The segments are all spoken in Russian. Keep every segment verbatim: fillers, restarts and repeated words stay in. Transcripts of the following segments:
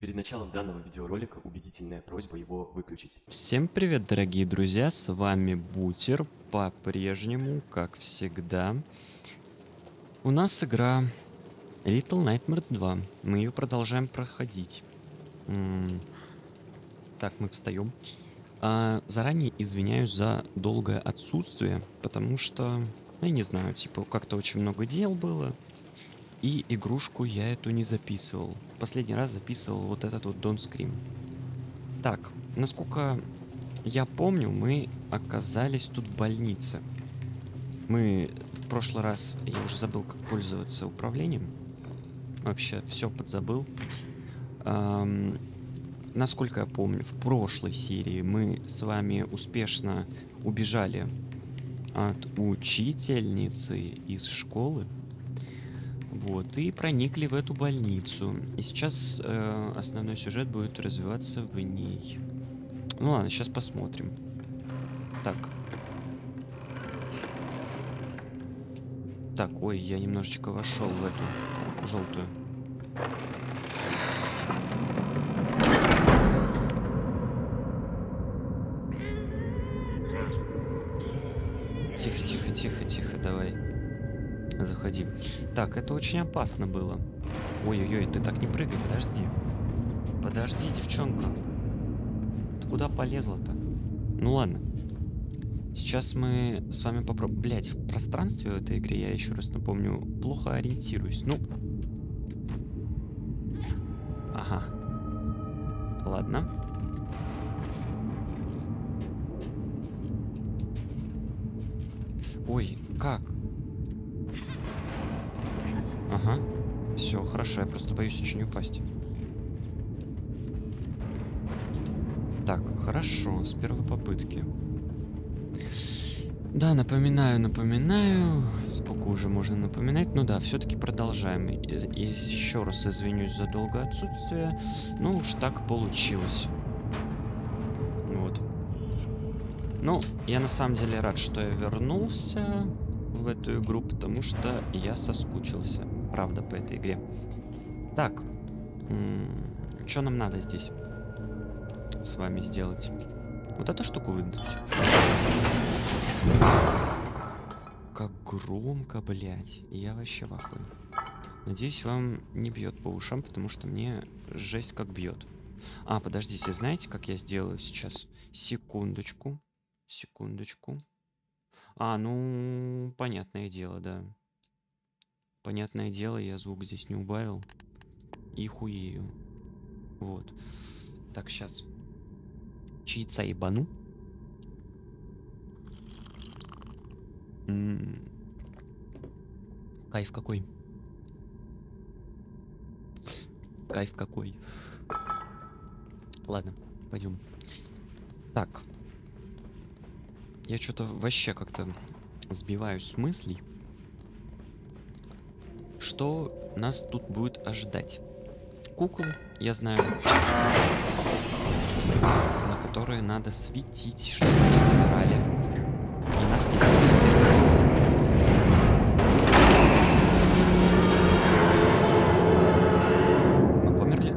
Перед началом данного видеоролика убедительная просьба его выключить. Всем привет, дорогие друзья, с вами Бутер, по-прежнему, как всегда. У нас игра Little Nightmares два, мы ее продолжаем проходить. М -м так, мы встаем. А, заранее извиняюсь за долгое отсутствие, потому что, ну, я не знаю, типа, как-то очень много дел было, и игрушку я эту не записывал. Последний раз записывал вот этот вот Don't Scream. Так, насколько я помню, мы оказались тут в больнице. Мы в прошлый раз, я уже забыл, как пользоваться управлением. Вообще все подзабыл. Ам, насколько я помню, в прошлой серии мы с вами успешно убежали от учительницы из школы. Вот, и проникли в эту больницу. И сейчас э, основной сюжет будет развиваться в ней. Ну ладно, сейчас посмотрим. Так. Так, ой, я немножечко вошел в эту желтую. Тихо, тихо, тихо, тихо, давай. Заходи. Так, это очень опасно было. Ой-ой-ой, ты так не прыгай, подожди. Подожди, девчонка. Ты куда полезла-то? Ну ладно. Сейчас мы с вами попробуем... Блять, в пространстве в этой игре, я еще раз напомню, плохо ориентируюсь. Ну. Ага. Ладно. Ой, как? Ага. Все, хорошо, я просто боюсь очень упасть. Так, хорошо, с первой попытки. Да, напоминаю, напоминаю. Сколько уже можно напоминать? Ну да, все-таки продолжаем. И, и еще раз извинюсь за долгое отсутствие. Ну уж так получилось. Вот. Ну, я на самом деле рад, что я вернулся в эту игру, потому что я соскучился. Правда, по этой игре. Так. Что нам надо здесь с вами сделать? Вот эту штуку выдать. Как громко, блядь. Я вообще в ахуе. Надеюсь, вам не бьет по ушам, потому что мне жесть как бьет. А, подождите, знаете, как я сделаю сейчас? Секундочку. Секундочку. А, ну, понятное дело, да. Понятное дело, я звук здесь не убавил. И хуею. Вот. Так, сейчас. Чайца ебану. М-м. Кайф какой. Кайф какой. Ладно, пойдем. Так. Я что-то вообще как-то сбиваюсь с мыслей. Что нас тут будет ожидать? Кукол, я знаю, на которые надо светить, чтобы они замирали. И нас не Мы померли?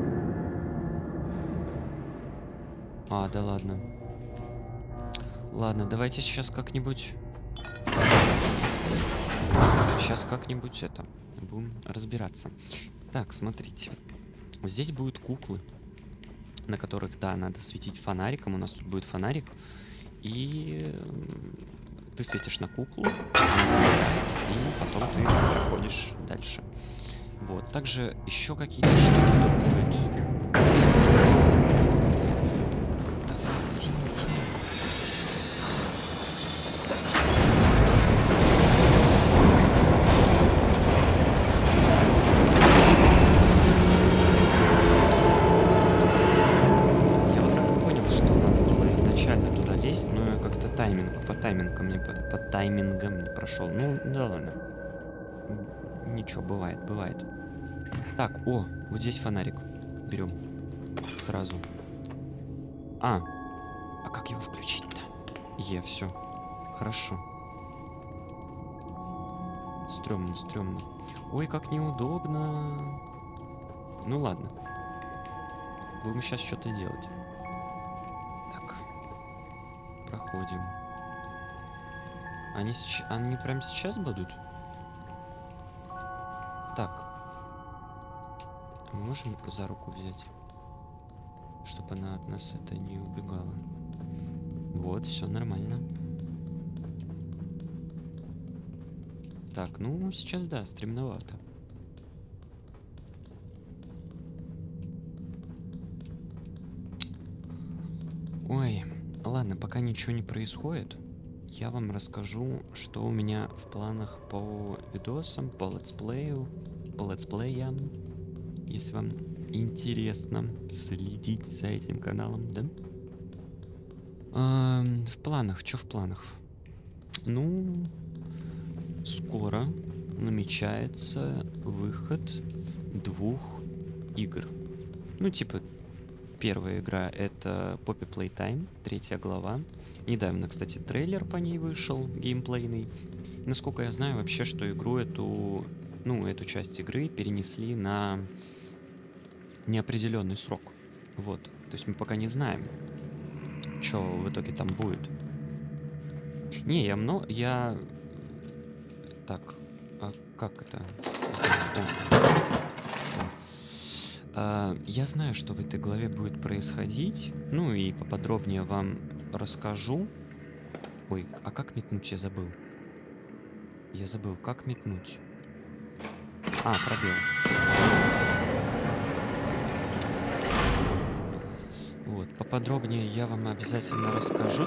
А, да ладно. Ладно, давайте сейчас как-нибудь... Сейчас как-нибудь это... Будем разбираться. Так, смотрите. Здесь будут куклы, на которых, да, надо светить фонариком. У нас тут будет фонарик. И ты светишь на куклу, она замирает, и потом ты проходишь дальше. Вот. Также еще какие-то штуки тут будут. Тима, Тима. Тайминг, по таймингам не, по, по таймингам не прошел. Ну, да ладно. Ничего, бывает, бывает. Так, о, вот здесь фонарик. Берем. Сразу. А, а как его включить-то? Е, все. Хорошо. Стрёмно, стрёмно. Ой, как неудобно. Ну ладно. будем сейчас что-то делать. Так. Проходим. Они, сеч... Они прямо сейчас будут? Так. Мы можем за руку взять? Чтобы она от нас это не убегала. Вот, все нормально. Так, ну сейчас да, стремновато. Ой, ладно, пока ничего не происходит, я вам расскажу, что у меня в планах по видосам, по летсплею, по летсплеям, если вам интересно следить за этим каналом, да? Эм, в планах, что в планах? Ну, скоро намечается выход двух игр. Ну, типа, первая игра — это Poppy Playtime, третья глава. Недавно, кстати, трейлер по ней вышел, геймплейный. Насколько я знаю вообще, что игру эту, ну, эту часть игры перенесли на неопределенный срок. Вот. То есть мы пока не знаем, что в итоге там будет. Не, я много... Я... Так, а как это? А, я знаю, что в этой главе будет происходить. Ну и поподробнее вам расскажу. Ой, а как метнуть? Я забыл. Я забыл, как метнуть. А, пробел. Вот, поподробнее я вам обязательно расскажу.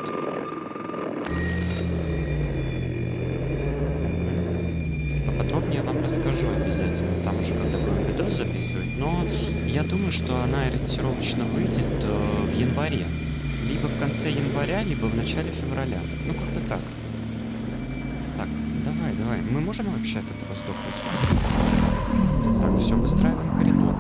Поподробнее я вам расскажу обязательно, там уже когда будем видос записывать. Но я думаю, что она ориентировочно выйдет э, в январе. Либо в конце января, либо в начале февраля. Ну, как-то так. Так, давай, давай. Мы можем вообще от этого сдохнуть? Так, все, выстраиваем коридор.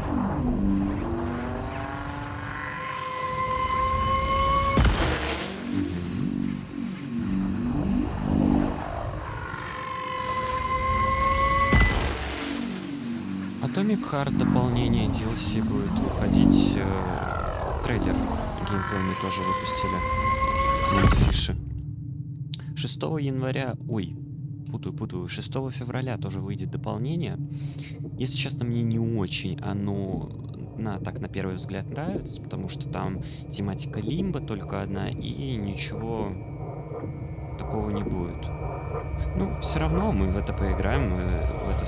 Atomic Heart дополнение ди эл си будет выходить. Э, трейлер геймплейный тоже выпустили. Мультфиши. шестого января... Ой, путаю, путаю. шестого февраля тоже выйдет дополнение. Если честно, мне не очень оно на, так на первый взгляд нравится, потому что там тематика Лимба только одна, и ничего такого не будет. Ну, все равно мы в это поиграем, мы в это...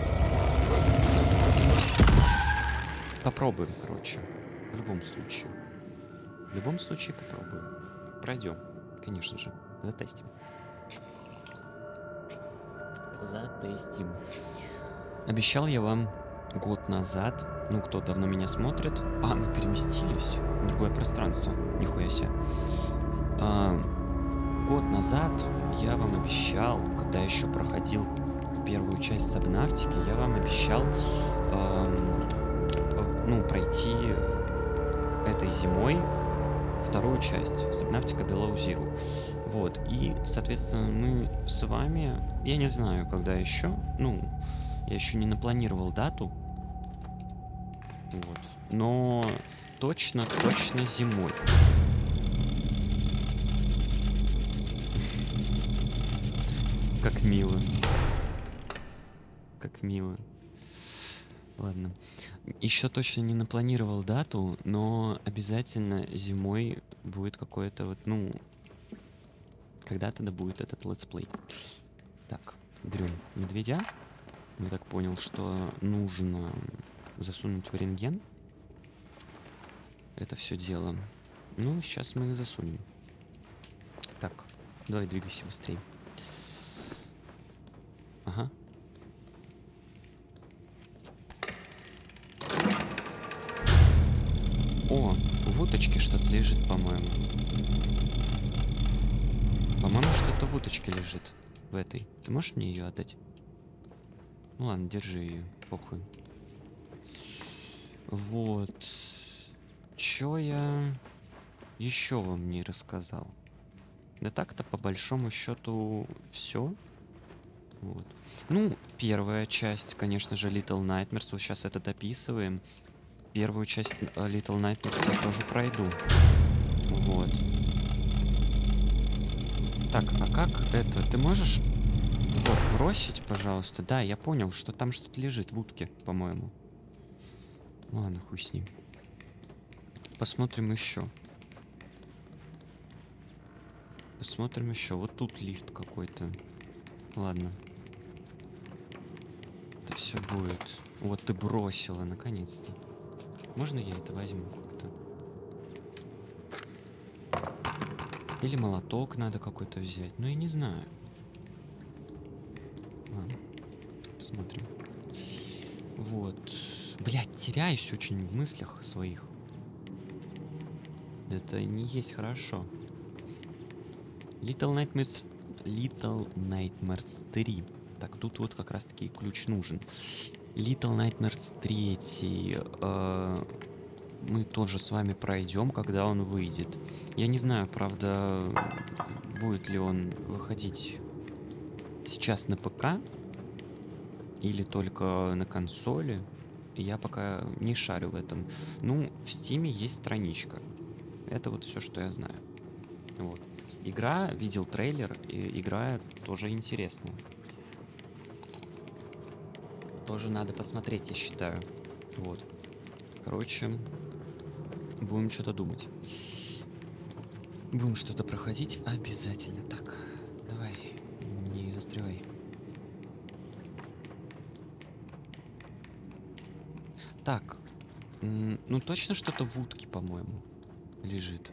Попробуем, короче. В любом случае. В любом случае попробуем. Пройдем, конечно же. Затестим. Затестим. Обещал я вам год назад. Ну, кто давно меня смотрит. А, мы переместились в другое пространство. Нихуя себе. А, год назад я вам обещал, когда еще проходил первую часть Сабнавтики, я вам обещал эм, ну, пройти этой зимой вторую часть Сабнавтика Below Zero. Вот. И, соответственно, мы с вами... Я не знаю, когда еще. Ну, я еще не напланировал дату. Вот. Но точно, точно зимой. Как мило. Как мило. Ладно. Еще точно не напланировал дату, но обязательно зимой будет какое-то вот, ну, когда-то да будет этот летсплей. Так, берем медведя. Я так понял, что нужно засунуть в рентген это все дело. Ну, сейчас мы их засунем. Так, давай двигайся быстрее. Ага. О, в уточке что-то лежит, по-моему. По-моему, что-то в уточке лежит. В этой. Ты можешь мне ее отдать? Ну ладно, держи ее. Похуй. Вот. Чё я еще вам не рассказал? Да так-то, по большому счету, все. Вот. Ну, первая часть, конечно же, Little Nightmares. Вот сейчас это дописываем. первую часть э, Little Nightmares я тоже пройду. Вот. Так, а как это? Ты можешь вот бросить, пожалуйста? Да, я понял, что там что-то лежит в утке, по-моему. Ладно, хуй с ним. Посмотрим еще. Посмотрим еще. Вот тут лифт какой-то. Ладно. Это все будет. Вот ты бросила, наконец-то. Можно я это возьму как-то? Или молоток надо какой-то взять. Ну, я не знаю. Ладно. Посмотрим. Вот. Блядь, теряюсь очень в мыслях своих. Это не есть хорошо. Little Nightmares... Little Nightmares три. Так, тут вот как раз-таки ключ нужен. Little Nightmares три э, мы тоже с вами пройдем, когда он выйдет. Я не знаю, правда, будет ли он выходить сейчас на ПК или только на консоли. Я пока не шарю в этом. Ну, в Стиме есть страничка. Это вот все, что я знаю. Вот. Игра, видел трейлер, и игра тоже интересная. Тоже надо посмотреть, я считаю. Вот. Короче, будем что-то думать. Будем что-то проходить обязательно. Так, давай, не застревай. Так, ну точно что-то в утке, по-моему, лежит.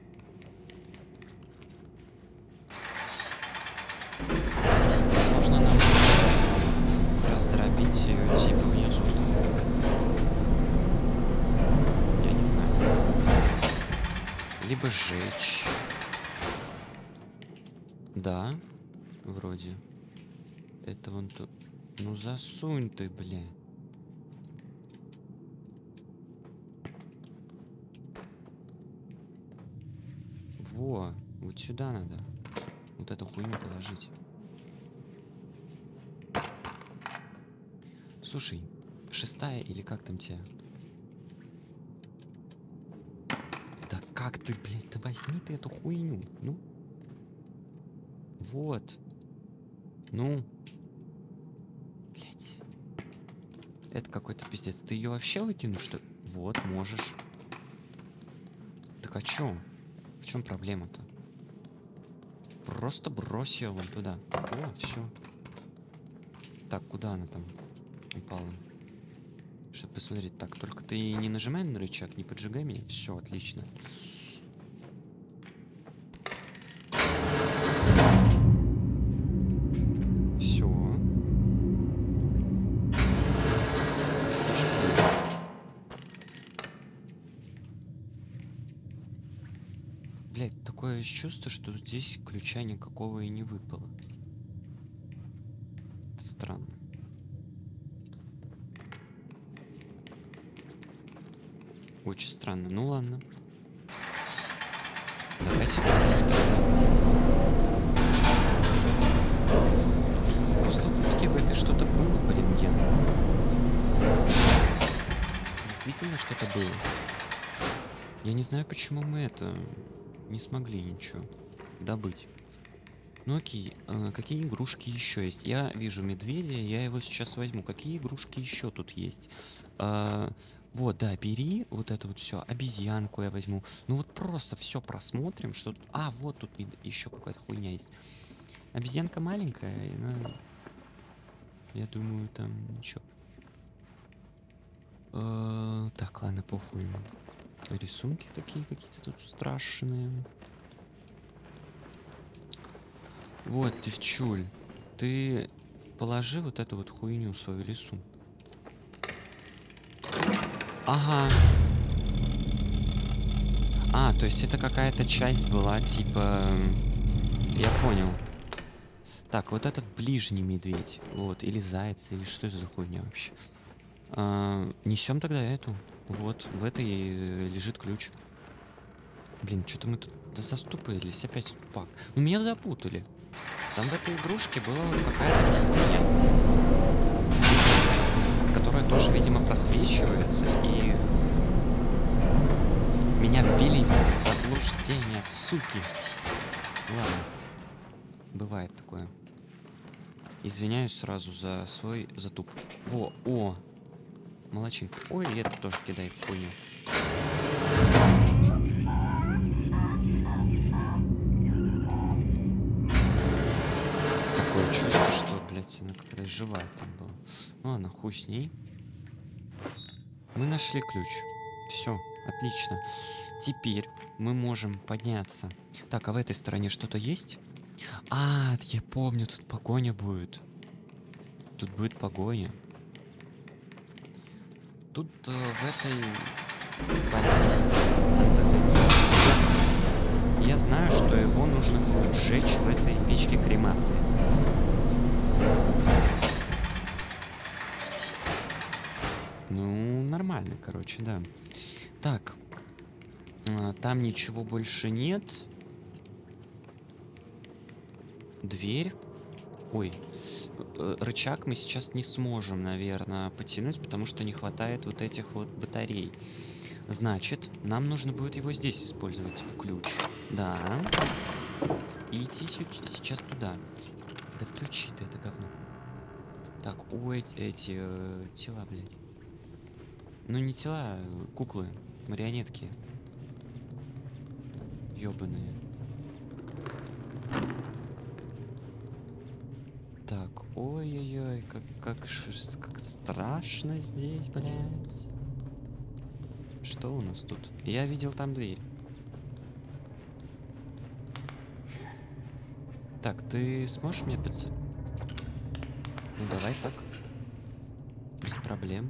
Можно нам раздробить ее типа внизу. Я не знаю. Либо сжечь. Да, вроде. Это вон тут. Ну засунь ты, бля. Во, вот сюда надо. Вот эту хуйню положить. Слушай, шестая или как там тебя? Да как ты, блядь, да возьми ты эту хуйню, ну. Вот. Ну. Блядь. Это какой-то пиздец. Ты ее вообще выкинул, что ли? Вот, можешь. Так а чё? В чем проблема-то? Просто брось ее вон туда. О, все. Так, куда она там упала? Чтобы посмотреть. Так, только ты не нажимай на рычаг, не поджигай меня. Все, отлично. Все. Блять, такое чувство, что здесь ключа никакого и не выпало. Это странно. Очень странно. Ну ладно. Давайте. Просто в утке в этой что-то было по рентгену. Действительно что-то было. Я не знаю, почему мы это не смогли ничего добыть. Ну окей, а какие игрушки еще есть? Я вижу медведя, я его сейчас возьму. Какие игрушки еще тут есть? А, вот, да, бери вот это вот все. Обезьянку я возьму. Ну вот просто все просмотрим, что... А, вот тут еще какая-то хуйня есть. Обезьянка маленькая, но... Я думаю, там ничего. А, так, ладно, похуй. Рисунки такие какие-то тут страшные. Вот, девчуль, ты положи вот эту вот хуйню в свою лесу. Ага. А, то есть это какая-то часть была, типа... Я понял. Так, вот этот ближний медведь. Вот, или заяц, или что это за хуйня вообще? А, несем тогда эту. Вот, в этой лежит ключ. Блин, что-то мы тут заступились, опять ступак. Ну, меня запутали. Там в этой игрушке была вот какая-то хуйня, которая тоже, видимо, просвечивается, и Меня ввели в заблуждение, суки. Ладно. Бывает такое. Извиняюсь сразу за свой затуп. Во, о. Молодчинка. Ой, и это тоже кидает хуйню. Такое чувство, что, блядь, она какая-то живая там была. Ну ладно, хуй с ней. Мы нашли ключ. Все, отлично. Теперь мы можем подняться. Так, а в этой стороне что-то есть? А, я помню, тут погоня будет. Тут будет погоня. Тут э, в этой поляне я знаю, что его нужно будет сжечь в этой печке кремации. Ну, нормально, короче, да. Так. А, там ничего больше нет. Дверь. Ой. Рычаг мы сейчас не сможем, наверное, потянуть, потому что не хватает вот этих вот батарей. Значит, нам нужно будет его здесь использовать. Ключ. Да. И идти сейчас туда. Да включи ты это говно. Так, ой, эти, эти э, тела, блядь. Ну не тела, а куклы, марионетки. Ёбаные. Так, ой-ой-ой, как, как, как страшно здесь, блядь. Что у нас тут? Я видел там дверь. Так, ты сможешь мне подс... Ну давай так. Без проблем.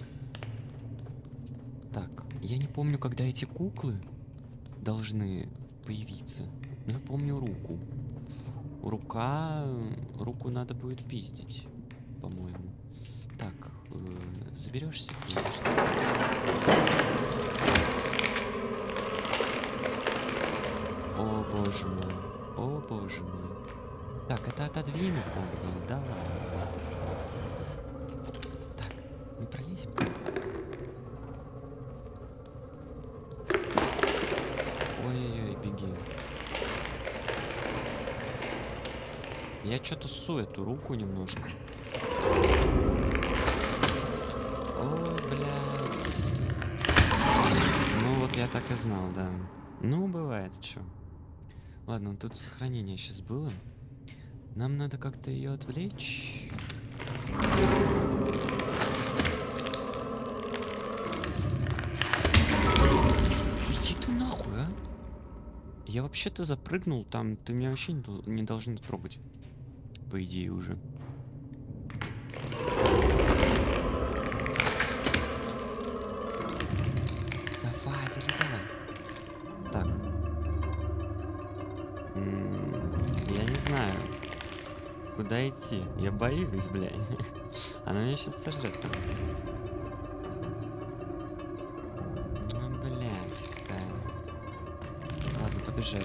Так, я не помню, когда эти куклы должны появиться. Но я помню руку. Рука... Руку надо будет пиздить, по-моему. Так, э, заберешься? О боже мой. О боже мой. Так, это отодвинуть надо. Да ладно. Так, не пролезем. Ой-ой-ой, беги. Я что-то ссу эту руку немножко. О, блядь. Ну вот я так и знал, да. Ну, бывает, что. Ладно, тут сохранение сейчас было. Нам надо как-то ее отвлечь. Иди ты нахуй, а? Я вообще-то запрыгнул там, ты меня вообще не, не должен трогать. По идее уже. Давай, залезай. Так. М-м, я не знаю, куда идти. Я боюсь, блядь. Она меня сейчас сожрет там. Ну, блядь, какая. Ладно, побежали.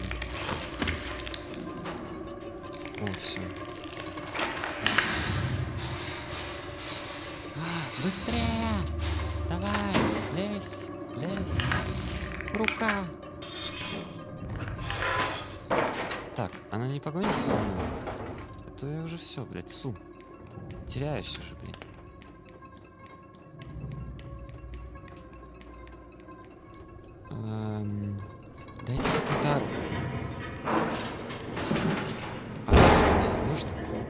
О, все. Быстрее! Давай! Лезь! Лезь! Рука! Так, она не погонится со мной? А то я уже все, блядь, су. Теряюсь уже, блядь. Эм, дайте какую-то оружие. Оружие нужно?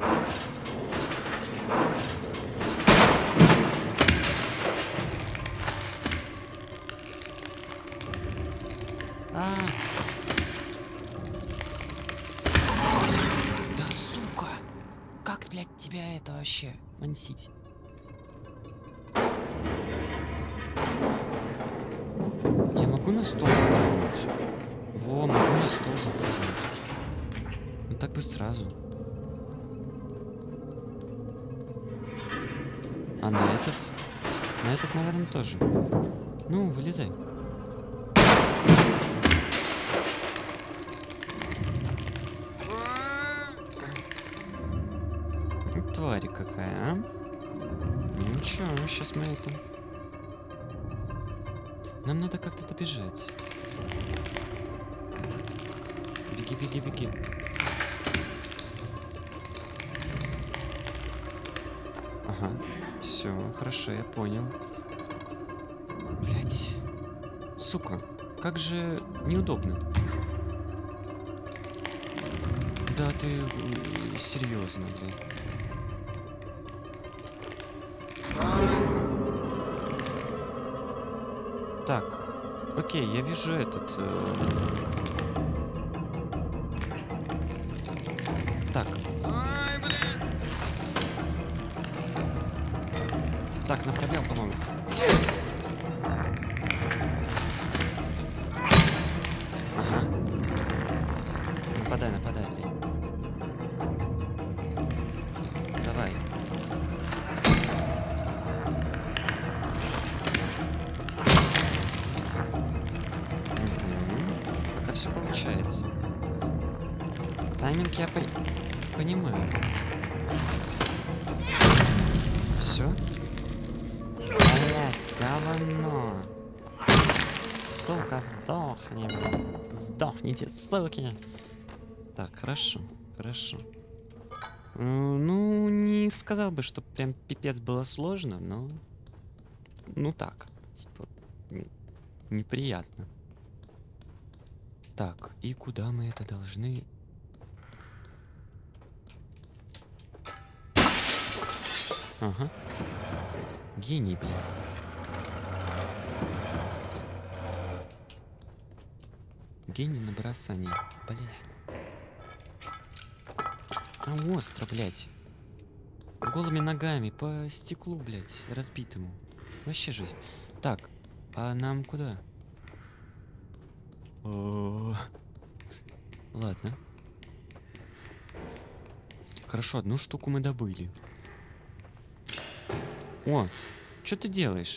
А. Да сука! Как, блядь, тебя это вообще мансить? Я могу на стол запрыгнуть? Во, могу на стол запрыгнуть. Ну так бы сразу. А на этот? На этот, наверное, тоже. Ну, вылезай. Тварь какая, а? Ну чё, сейчас мы это... Нам надо как-то добежать. Беги, беги, беги. Ага. Все, хорошо, я понял. Блять. Сука, как же неудобно. Да ты э, серьезно, блин. Так, окей, я вижу этот. э, Так. Ай, блин. Так, на пробел, по-моему. Ага. Нападай, нападай, блин. Давай. Мгм. Пока все получается. Тайминг я по- понимаю. Все. Блять, говно. Сука, сдохни, блин. Сдохните, суки. Так, хорошо, хорошо. Э, Ну, не сказал бы, что прям пипец было сложно, но... Ну так, типа, н- неприятно. Так, и куда мы это должны... Ага. Гений, блин. Гений на бросании. Бля. А остро, блядь. Голыми ногами по стеклу, блядь, разбитому. Вообще жесть. Так, а нам куда? О, ладно. Хорошо, одну штуку мы добыли. О, что ты делаешь?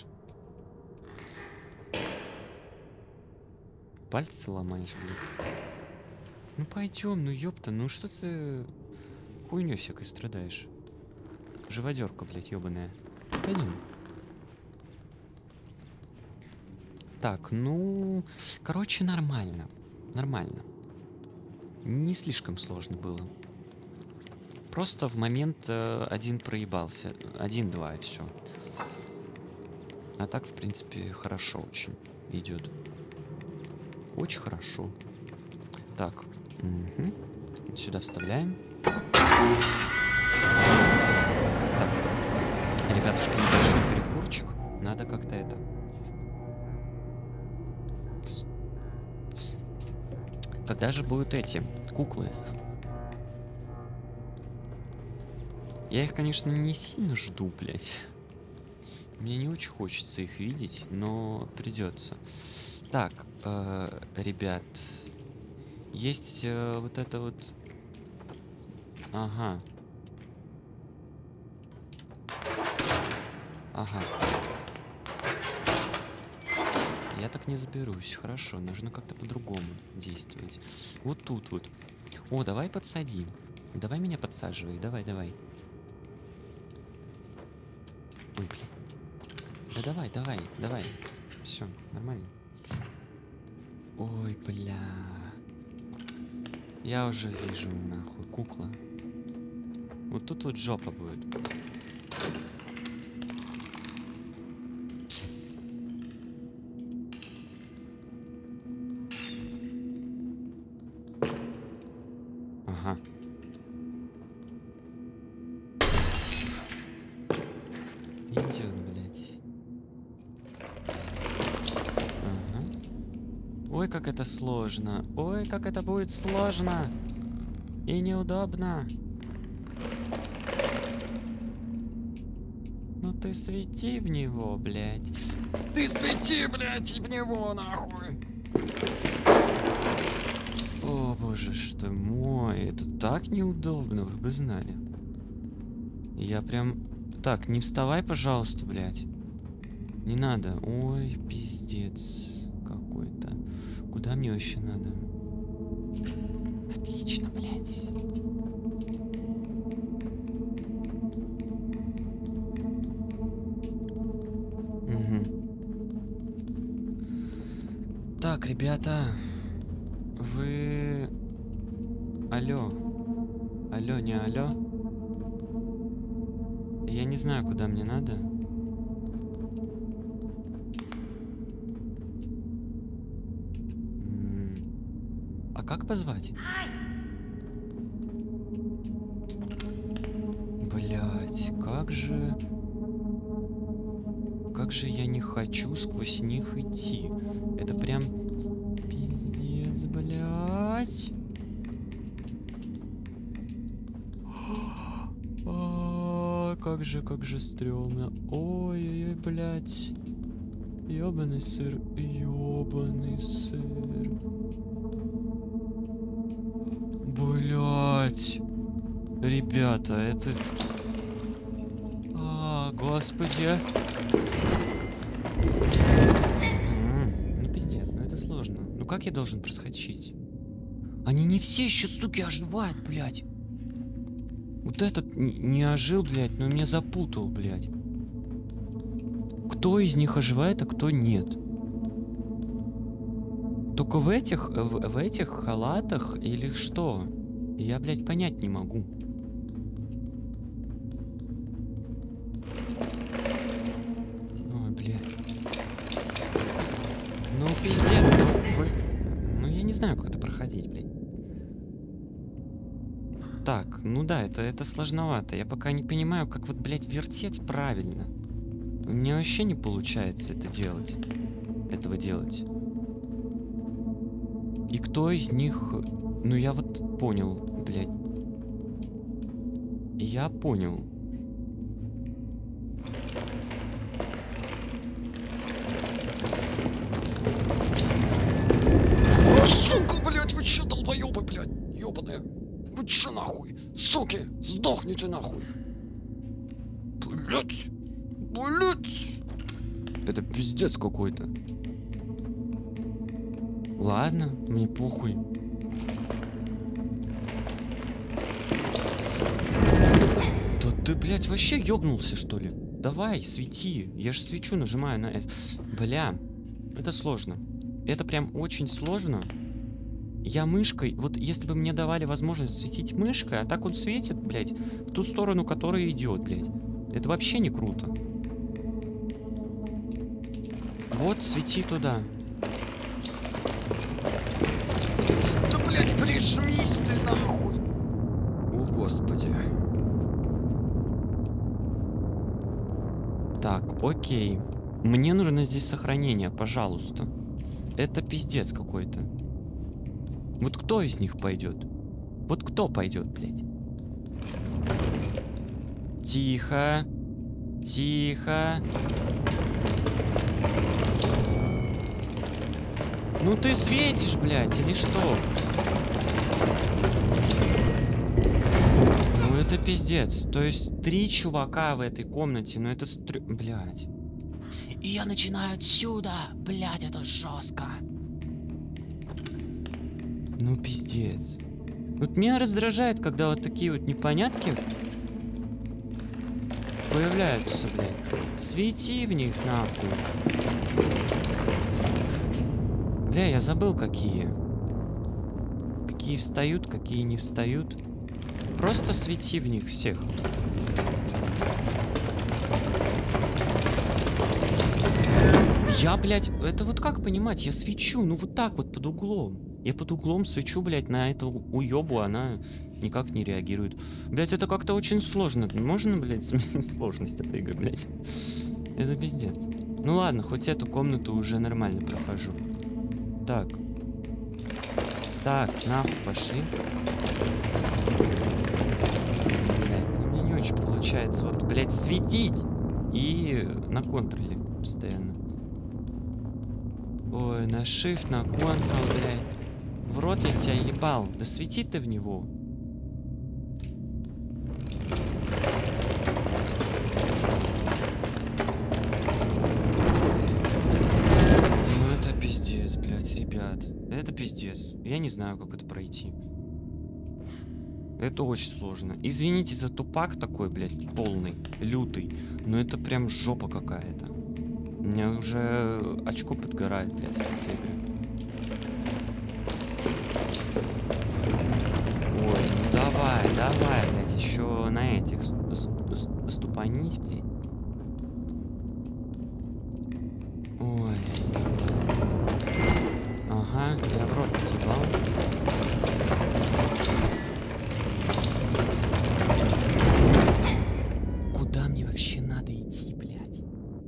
Пальцы ломаешь, блядь. Ну пойдем, ну ёпта, ну что ты хуйню всякой страдаешь? Живодерка, блядь, ёбаная. Пойдем. Так, ну, короче, нормально, нормально. Не слишком сложно было. Просто в момент э, один проебался, один-два и все. А так, в принципе, хорошо очень идет. Очень хорошо. Так, угу. Сюда вставляем. Так, ребятушки, небольшой перекурчик. Надо как-то это. Когда же будут эти куклы? Я их, конечно, не сильно жду, блядь. Мне не очень хочется их видеть, но придется. Так, э, ребят, есть э, вот это вот. Ага. Ага. Я так не заберусь. Хорошо, нужно как-то по-другому действовать. Вот тут вот. О, давай подсади. Давай меня подсаживай. Давай, давай. Ой, блин. Да давай, давай, давай. Все, нормально. Ой, бля. Я уже вижу, нахуй, кукла. Вот тут вот жопа будет. Ага. Идет, блядь. Ага. Ой, как это сложно. Ой, как это будет сложно. И неудобно. Ну ты свети в него, блядь. Ты свети, блядь, в него, нахуй. О, боже ж ты мой. Это так неудобно, вы бы знали. Я прям... Так, не вставай, пожалуйста, блядь. Не надо. Ой, пиздец какой-то. Куда мне вообще надо? Отлично, блядь. Угу. Так, ребята, вы Алло. Алло, не алло. Я не знаю, куда мне надо. М, А как позвать? Блять, как же... Как же я не хочу сквозь них идти. Это прям пиздец, блять. А, как же, как же стрёмно. Ой-ой-ой, блять. Ёбаный сыр, ёбаный сыр. Блять. Ребята, это... А, господи. М, Ну, пиздец, ну это сложно. Ну как я должен проскочить? Они не все еще, суки, оживают, блядь. Вот этот н- не ожил, блядь, но меня запутал, блядь. Кто из них оживает, а кто нет? Только в этих, в, в этих халатах или что? Я, блядь, понять не могу. Ой, блядь. Ну, пиздец. Ну, вы... ну, я не знаю, как это проходить, блядь. Так, ну да, это, это сложновато. Я пока не понимаю, как вот, блядь, вертеть правильно. У меня вообще не получается это делать. Этого делать. И кто из них... Ну, я вот понял, блядь. Я понял. О, сука, блядь, вы чё, долбоёбы, блядь, ёбаные? Вы чё нахуй? Суки, сдохните нахуй. Блядь, блядь. Это пиздец какой-то. Ладно, мне похуй. Да ты, блядь, вообще ёбнулся, что ли? Давай, свети. Я же свечу, нажимаю на это. Бля, это сложно. Это прям очень сложно. Я мышкой... Вот если бы мне давали возможность светить мышкой, а так он светит, блядь, в ту сторону, которая идет, блядь. Это вообще не круто. Вот, свети туда. Да, блядь, прижмись ты нахуй. О, господи. Так, окей. Мне нужно здесь сохранение, пожалуйста. Это пиздец какой-то. Вот кто из них пойдет? Вот кто пойдет, блядь? Тихо. Тихо. Ну ты светишь, блядь, или что? Ну это пиздец. То есть три чувака в этой комнате, ну это стрё... Блядь. И я начинаю отсюда. Блядь, это жестко. Ну пиздец. Вот меня раздражает, когда вот такие вот непонятки появляются, блядь. Свети в них нахуй. Бля, я забыл, какие. Какие встают, какие не встают. Просто свети в них всех. Я, блядь, это вот как понимать? Я свечу, ну вот так вот, под углом. Я под углом свечу, блядь, на эту уёбу, она никак не реагирует. Блядь, это как-то очень сложно. Можно, блядь, сменить сложность этой игры, блядь? Это пиздец. Ну ладно, хоть эту комнату уже нормально прохожу. Так. Так, нахуй пошли. Блядь, ну мне не очень получается вот, блядь, светить и на контроле постоянно. Ой, на shift, на контрол, блядь. В рот я тебя ебал. Да свети ты в него. Ну это пиздец, блядь, ребят. Это пиздец. Я не знаю, как это пройти. Это очень сложно. Извините за тупак такой, блядь, полный, лютый. Но это прям жопа какая-то. У меня уже очко подгорает, блядь, в этой игре. давай, давай, блядь, еще на этих ступанить, блядь. Ой. Ага, я в рот съебал. Куда мне вообще надо идти, блядь?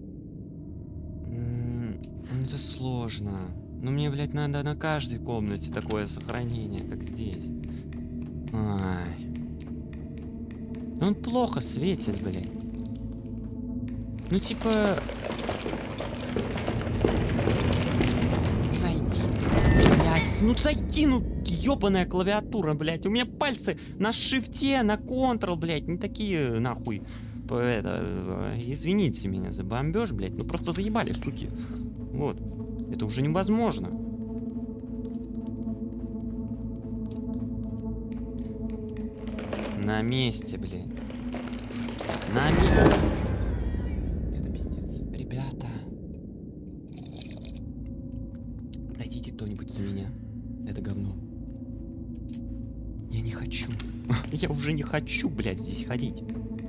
М-м, ну это сложно. Ну мне, блядь, надо на каждой комнате такое сохранение, как здесь. Ай. Он плохо светит, блядь. Ну типа... Зайди. Блядь, ну зайди, ну ёбаная клавиатура, блядь. У меня пальцы на шифте, на контрол, блядь, не такие, нахуй. Это, извините меня за бомбеж, блядь. Ну просто заебали, суки. Вот. Это уже невозможно. На месте, блядь. На месте. Это пиздец. Ребята. Пройдите кто-нибудь за меня. Это говно. Я не хочу. Я уже не хочу, блядь, здесь ходить.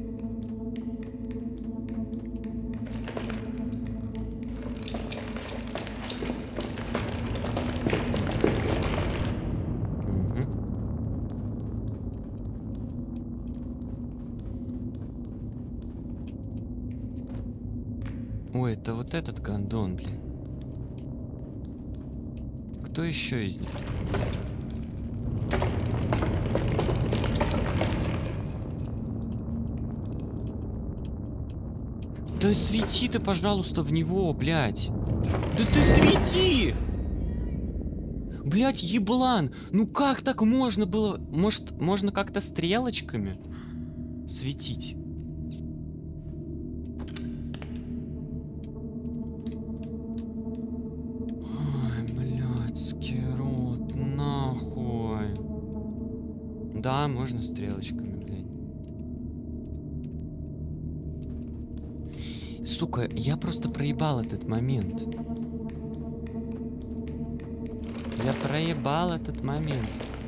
Ой, это вот этот гондон, блин. Кто еще из них? Да свети ты, пожалуйста, в него, блядь. Да ты свети! Блядь, еблан! Ну как так можно было? Может, можно как-то стрелочками светить? Да, можно стрелочками, блядь. Сука, я просто проебал этот момент. Я проебал этот момент.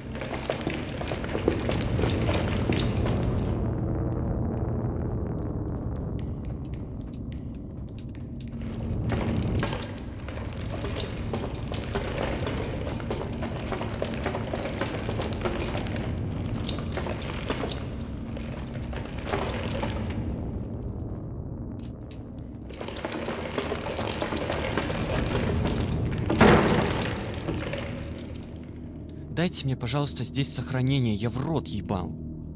Дайте мне, пожалуйста, здесь сохранение. Я в рот ебал.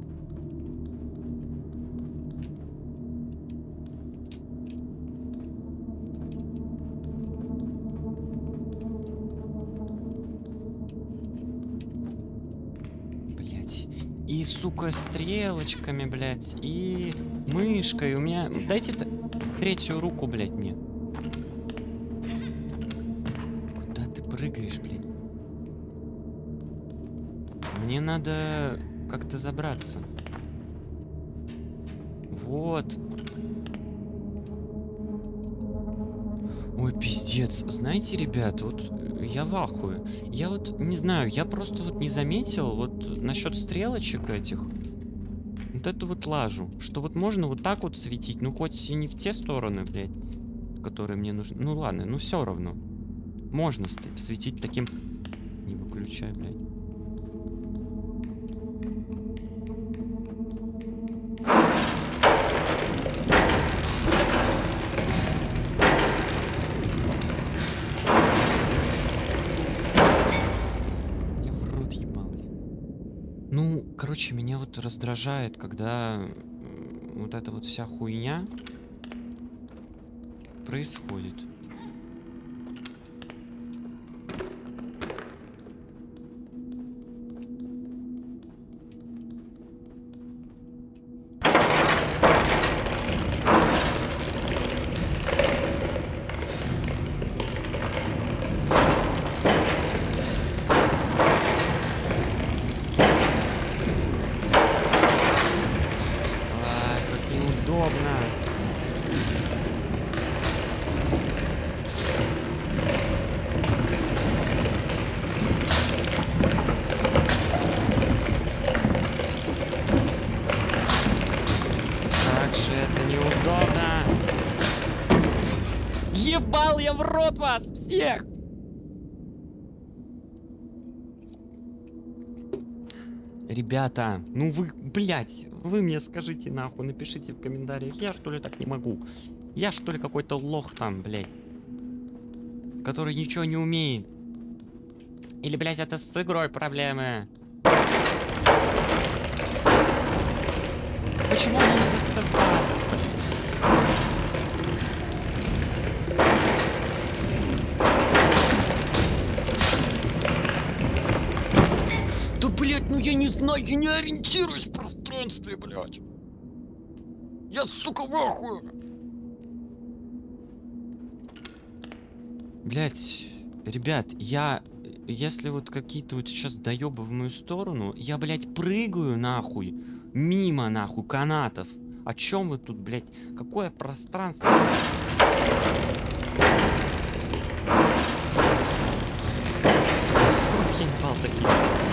Блять. И, сука, стрелочками, блять. И мышкой. У меня... Дайте третью руку, блять, мне. Куда ты прыгаешь, блядь? Мне надо как-то забраться. Вот. Ой, пиздец. Знаете, ребят, вот я в ахуе. Я вот не знаю, я просто вот не заметил вот насчет стрелочек этих. Вот эту вот лажу. Что вот можно вот так вот светить. Ну, хоть и не в те стороны, блядь, которые мне нужны. Ну, ладно, ну все равно. Можно светить таким... Не выключай, блядь. Короче, меня вот раздражает, когда вот эта вот вся хуйня происходит. Ебал я в рот вас всех! Ребята, ну вы, блядь, вы мне скажите нахуй, напишите в комментариях, я что ли так не могу? Я что ли какой-то лох там, блядь, который ничего не умеет? Или, блядь, это с игрой проблемы? Почему она не застывает? Да, блядь, ну я не знаю, я не ориентируюсь в пространстве, блядь. Я, сука, в ахуе. Блядь, ребят, я... Если вот какие-то вот сейчас доебы в мою сторону, я, блядь, прыгаю нахуй. Мимо, нахуй, канатов. О чем вы тут, блядь? Какое пространство? Я не пал такие.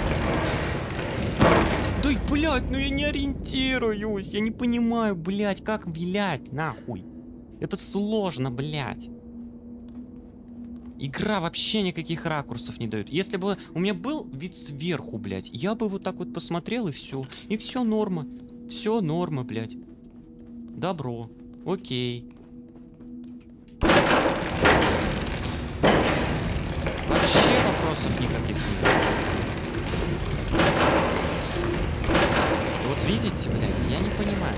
Да, блядь, ну я не ориентируюсь. Я не понимаю, блядь, как вилять, нахуй. Это сложно, блядь. Игра вообще никаких ракурсов не дает. Если бы у меня был вид сверху, блядь, я бы вот так вот посмотрел, и все. И все норма. Все норма, блядь. Добро. Окей. Вообще вопросов никаких нет. Вот видите, блядь, я не понимаю.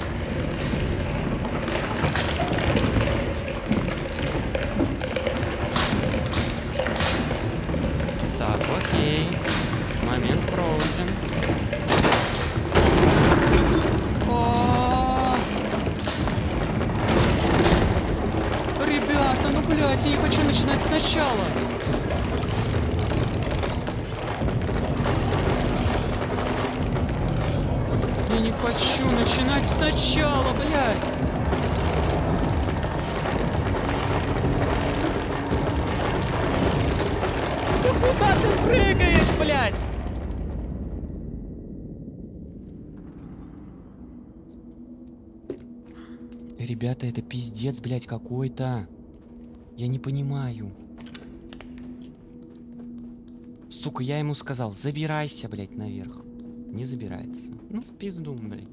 Так, окей. Момент пройден. О! Ребята, ну блядь, я не хочу начинать сначала. Я не хочу начинать сначала, блядь. Да куда ты прыгаешь, блядь? Ребята, это пиздец, блядь, какой-то. Я не понимаю. Сука, я ему сказал, забирайся, блядь, наверх. Не забирается. Ну, в пизду, блядь.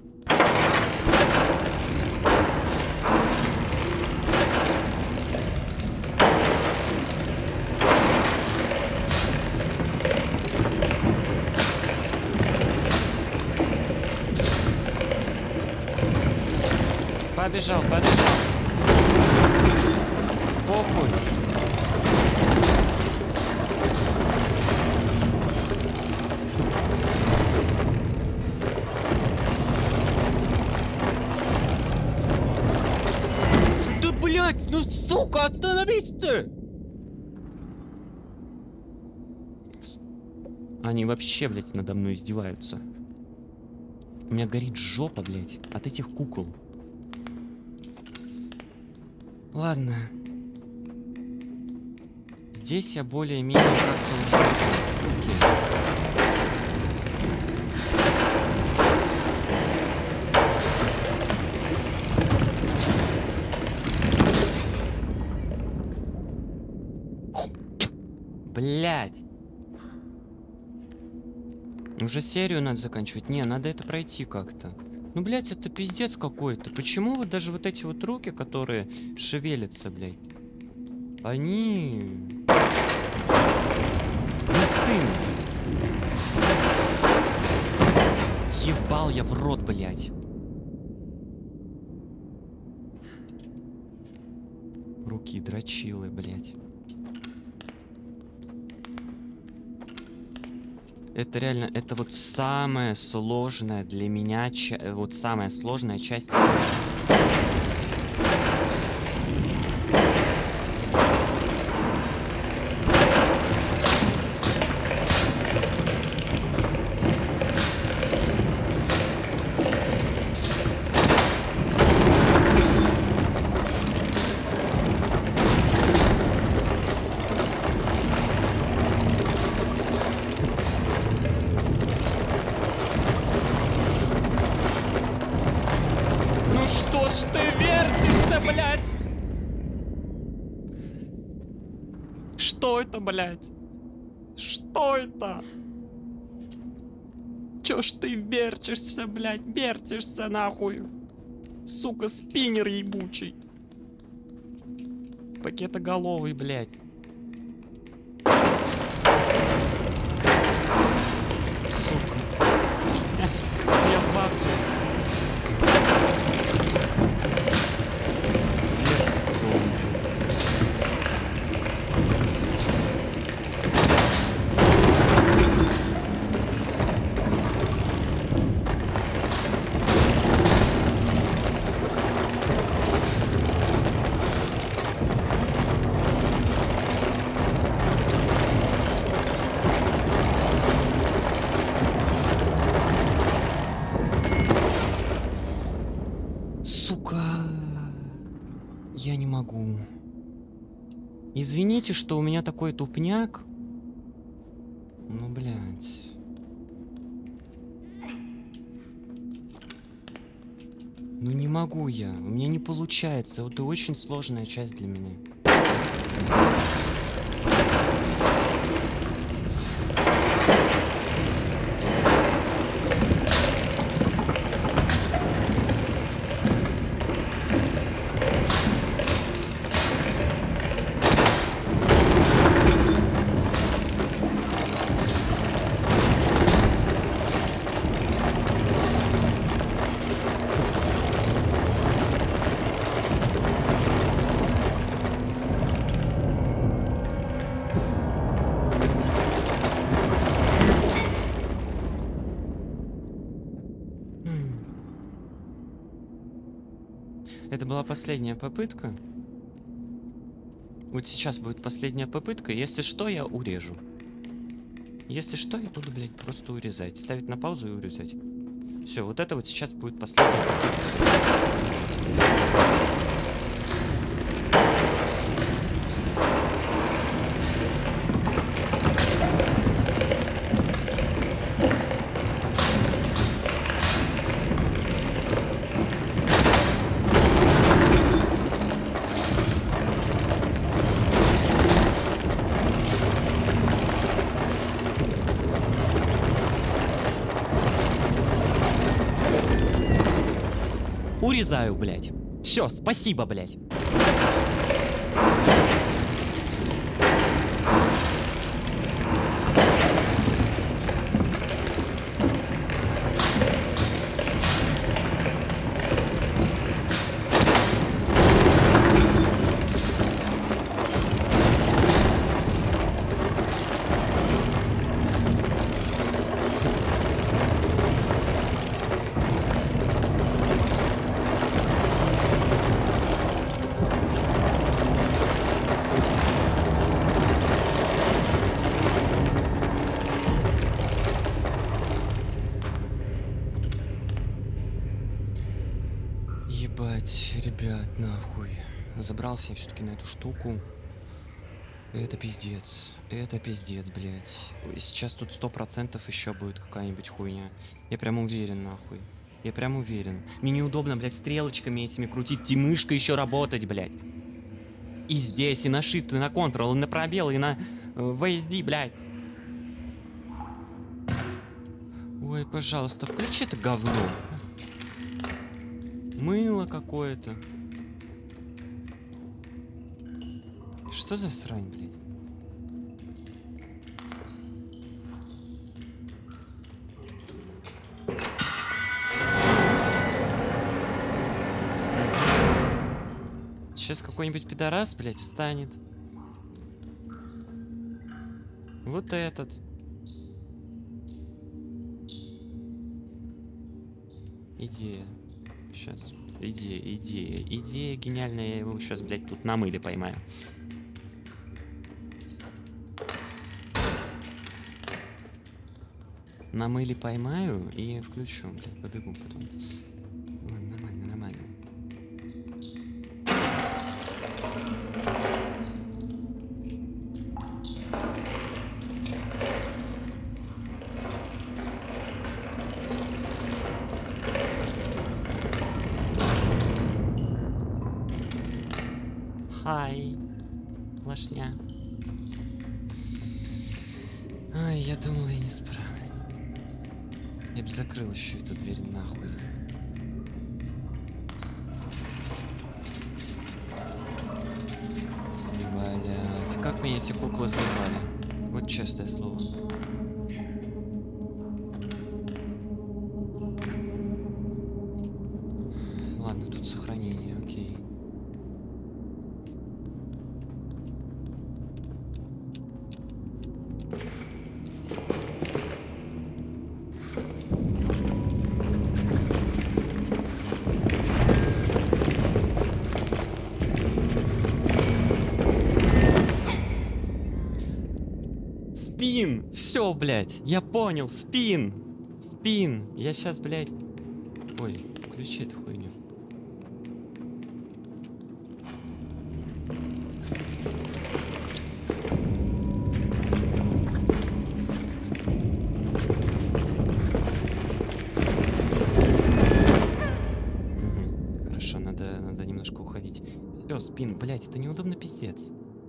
Побежал, побежал. Похуй. Да, блядь, ну сука, остановись ты! Они вообще, блядь, надо мной издеваются. У меня горит жопа, блядь, от этих кукол. Ладно. Здесь я более-менее как-то уже... Блядь. Уже серию надо заканчивать. Не, надо это пройти как-то. Ну, блядь, это пиздец какой-то. Почему вот даже вот эти вот руки, которые шевелятся, блядь, они... не стынут. Ебал я в рот, блядь. Руки дрочилы, блядь. Это реально, это вот самая сложная для меня, ча- вот самая сложная часть. это, блядь? Что это? Чё ж ты верчишься, блядь? Вертишься, нахуй. Сука, спиннер ебучий. Пакетоголовый, блядь. Сука. Я в ахуе. Вертится он. Сука. Я не могу. Извините, что у меня такой тупняк. Ну, блядь. Ну не могу я. У меня не получается. Это очень сложная часть для меня. Это была последняя попытка. Вот сейчас будет последняя попытка. Если что, я урежу. Если что, я буду, блядь, просто урезать. Ставить на паузу и урезать. Все, вот это вот сейчас будет последняя попытка. Урезаю, блядь. Все, спасибо, блядь. Ебать, ребят, нахуй. Забрался я все-таки на эту штуку. Это пиздец. Это пиздец, блядь. Сейчас тут сто процентов еще будет какая-нибудь хуйня. Я прям уверен, нахуй. Я прям уверен. Мне неудобно, блядь, стрелочками этими крутить. И мышкой еще работать, блядь. И здесь, и на Shift, и на Ctrl, и на пробел, и на э, ви эс ди, блядь. Ой, пожалуйста, включи это говно. Мыло какое-то. Что за срань, блядь? Сейчас какой-нибудь пидорас, блядь, встанет. Вот этот. Идея. Сейчас. Идея, идея. Идея гениальная. Я его сейчас, блядь, тут на мыле поймаю. На мыле поймаю и включу, блядь, побегу потом. Ладно, нормально, нормально. Хай, лошня. Ой, я думал, я не справлюсь. Я бы закрыл еще эту дверь нахуй. Блять, как меня эти куклы заебали. Вот честное слово. Ладно, тут сохранение, окей. Спин! Все, блядь, я понял, спин! Спин! Я сейчас, блядь... Ой, включи эту хуйню. Угу. Хорошо, надо, надо немножко уходить. Все, спин, блядь, это неудобно, пиздец.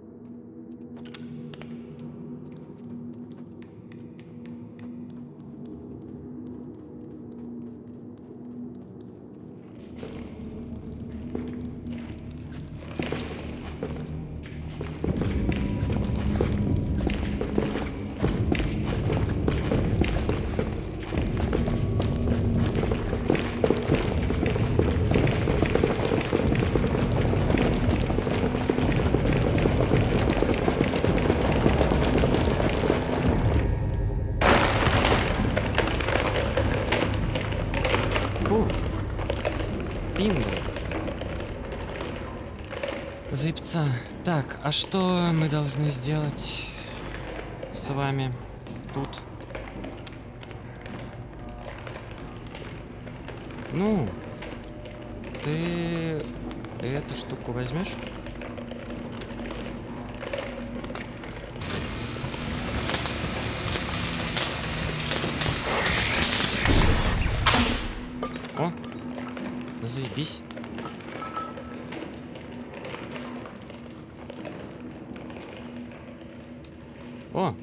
Бинго. Заебца. Так, а что мы должны сделать с вами тут? Ну, ты эту штуку возьмешь? О, заебись. О!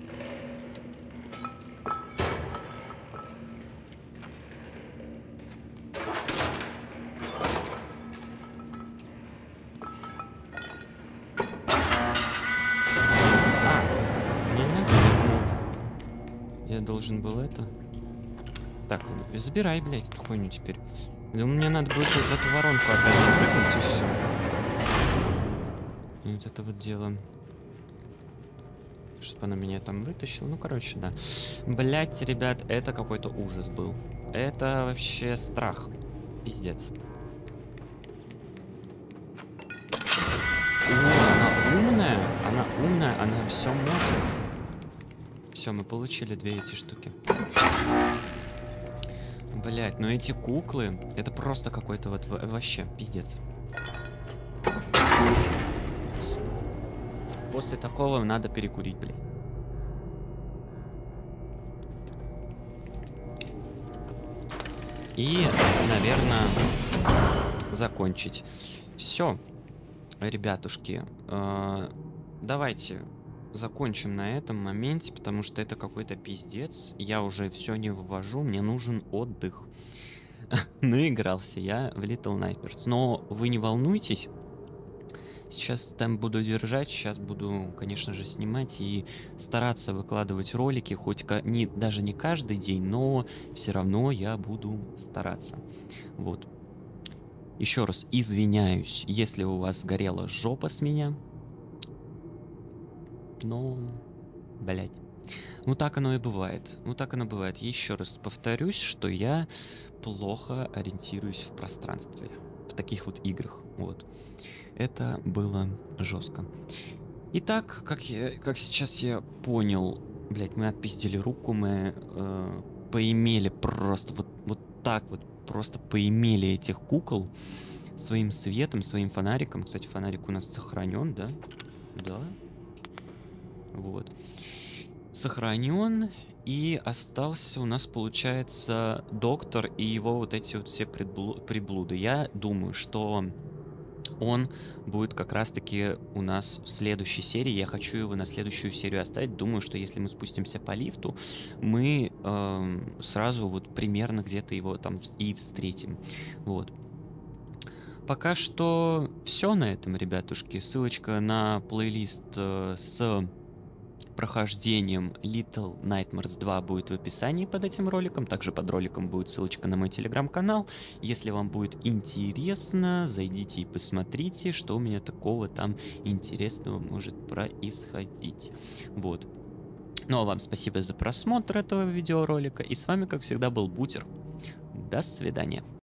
А, мне не надо, ну, я должен был это. Так, забирай, блядь, эту хуйню теперь. Думаю, мне надо будет в эту воронку опять запрыгнуть и все. И вот это вот дело. Чтобы она меня там вытащила. Ну, короче, да. Блять, ребят, это какой-то ужас был. Это вообще страх. Пиздец. О, она умная. Она умная, она все может. Все, мы получили две эти штуки. Блять, ну эти куклы, это просто какой-то вот вообще пиздец. После такого надо перекурить, блядь. И, наверное, закончить. Все, ребятушки, э, давайте закончим на этом моменте, потому что это какой-то пиздец. Я уже все не вывожу, мне нужен отдых. Наигрался я в Little Nightmares. Но вы не волнуйтесь. Сейчас там буду держать, сейчас буду, конечно же, снимать и стараться выкладывать ролики, хоть не, даже не каждый день, но все равно я буду стараться. Вот. Еще раз извиняюсь, если у вас горела жопа с меня. Но, блять. Ну так оно и бывает. Ну так оно бывает. Еще раз повторюсь, что я плохо ориентируюсь в пространстве. В таких вот играх. Вот. Это было жестко. Итак, как, я, как сейчас я понял, блять, мы отпиздили руку, мы э, поимели просто вот, вот так вот, просто поимели этих кукол своим светом, своим фонариком. Кстати, фонарик у нас сохранен, да? Да. Вот. Сохранен. И остался у нас, получается, доктор и его вот эти вот все приблуды. Я думаю, что он будет как раз-таки у нас в следующей серии. Я хочу его на следующую серию оставить. Думаю, что если мы спустимся по лифту, мы эм, сразу вот примерно где-то его там вс- и встретим. Вот. Пока что все на этом, ребятушки. Ссылочка на плейлист э, с прохождением Little Nightmares два будет в описании под этим роликом. Также под роликом будет ссылочка на мой телеграм-канал. Если вам будет интересно, зайдите и посмотрите, что у меня такого там интересного может происходить. Вот. Ну а вам спасибо за просмотр этого видеоролика. И с вами, как всегда, был Бутер. До свидания.